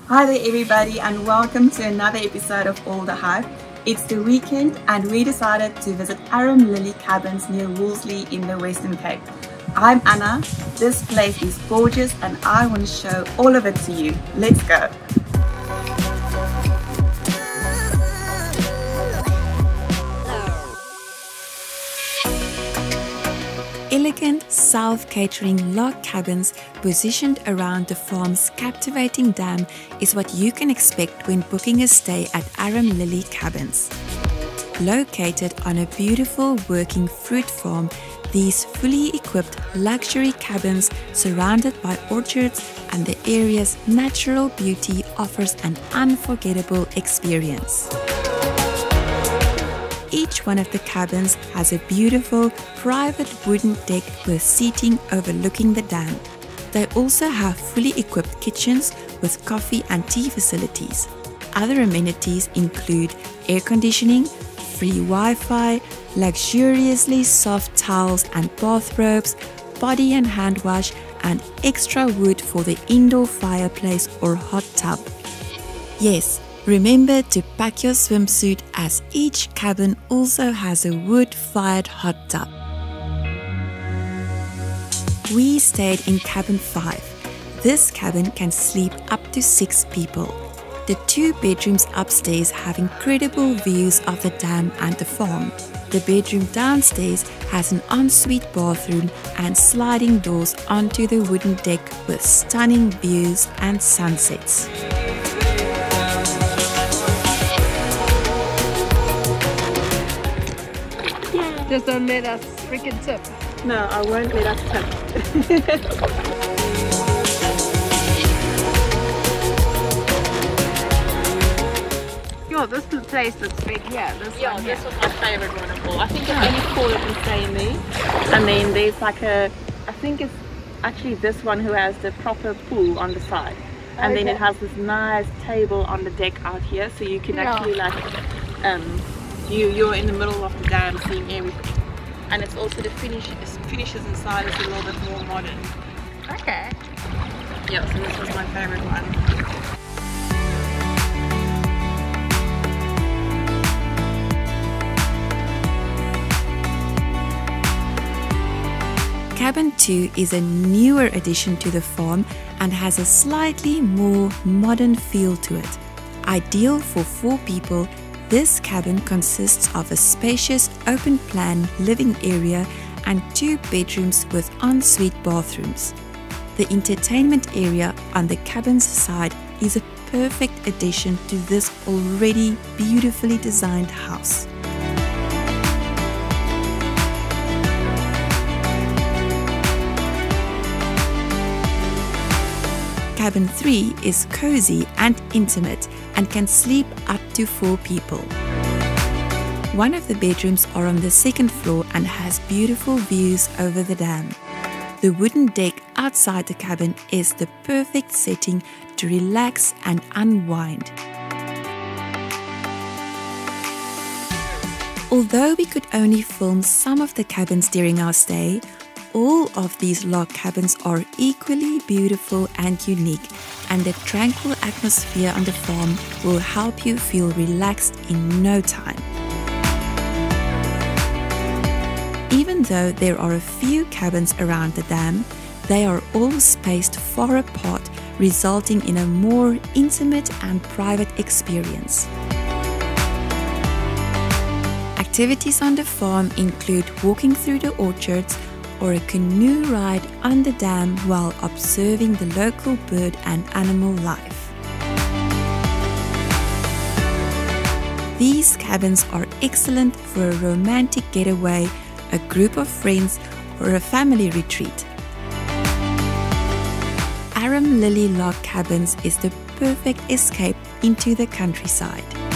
Hi there everybody and welcome to another episode of All the Hype. It's the weekend and we decided to visit Arum Lily Cabins near Wolseley in the Western Cape. I'm Anna, this place is gorgeous and I want to show all of it to you. Let's go! Elegant self-catering log cabins positioned around the farm's captivating dam is what you can expect when booking a stay at Arum Lily Cabins. Located on a beautiful working fruit farm, these fully equipped luxury cabins surrounded by orchards and the area's natural beauty offers an unforgettable experience. Each one of the cabins has a beautiful private wooden deck with seating overlooking the dam. They also have fully equipped kitchens with coffee and tea facilities. Other amenities include air conditioning, free Wi-Fi, luxuriously soft towels and bathrobes, body and hand wash, and extra wood for the indoor fireplace or hot tub. Yes, remember to pack your swimsuit as each cabin also has a wood-fired hot tub. We stayed in cabin 5. This cabin can sleep up to 6 people. The 2 bedrooms upstairs have incredible views of the dam and the farm. The bedroom downstairs has an ensuite bathroom and sliding doors onto the wooden deck with stunning views and sunsets. Just don't let us freaking tip. No, I won't let us tip. Yo, this place looks big. Yeah, this was my favourite one of all. I think it's only 4 that can stay in there. And then there's like I think it's actually this one who has the proper pool on the side. And then it has this nice table on the deck out here, so you can actually you're in the middle of the dam seeing everything. And it's also the finishes inside is a little bit more modern. Okay. Yeah, so this was my favourite one. Cabin 2 is a newer addition to the farm and has a slightly more modern feel to it. Ideal for 4 people, this cabin consists of a spacious open-plan living area and 2 bedrooms with ensuite bathrooms. The entertainment area on the cabin's side is a perfect addition to this already beautifully designed house. Cabin 3 is cozy and intimate and can sleep up to 4 people. One of the bedrooms are on the 2nd floor and has beautiful views over the dam. The wooden deck outside the cabin is the perfect setting to relax and unwind. Although we could only film some of the cabins during our stay, all of these log cabins are equally beautiful and unique, and the tranquil atmosphere on the farm will help you feel relaxed in no time. Even though there are a few cabins around the dam, they are all spaced far apart, resulting in a more intimate and private experience. Activities on the farm include walking through the orchards, or a canoe ride on the dam while observing the local bird and animal life. These cabins are excellent for a romantic getaway, a group of friends, or a family retreat. Arum Lily Log Cabins is the perfect escape into the countryside.